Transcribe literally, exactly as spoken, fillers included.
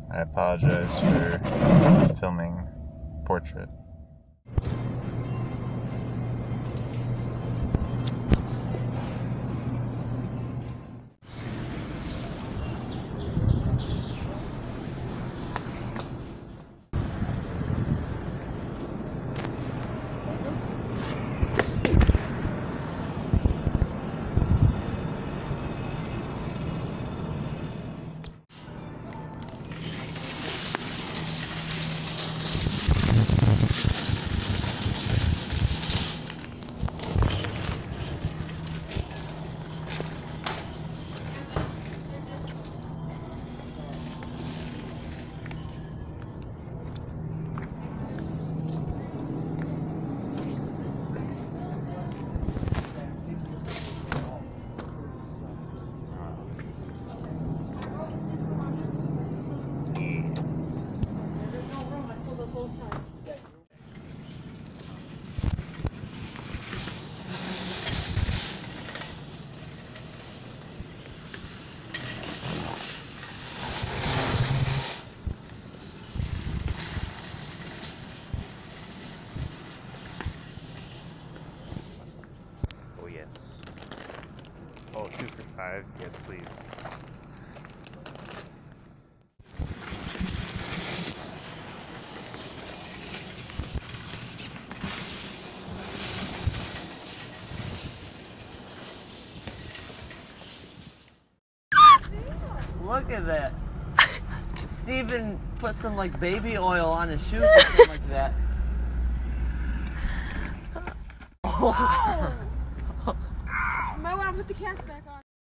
I apologize for filming portrait. Oh yes. Oh, two for five. Yes, please. Look at that. Steven put some like baby oil on his shoes or something like that. Oh! Might want to put the cast back on.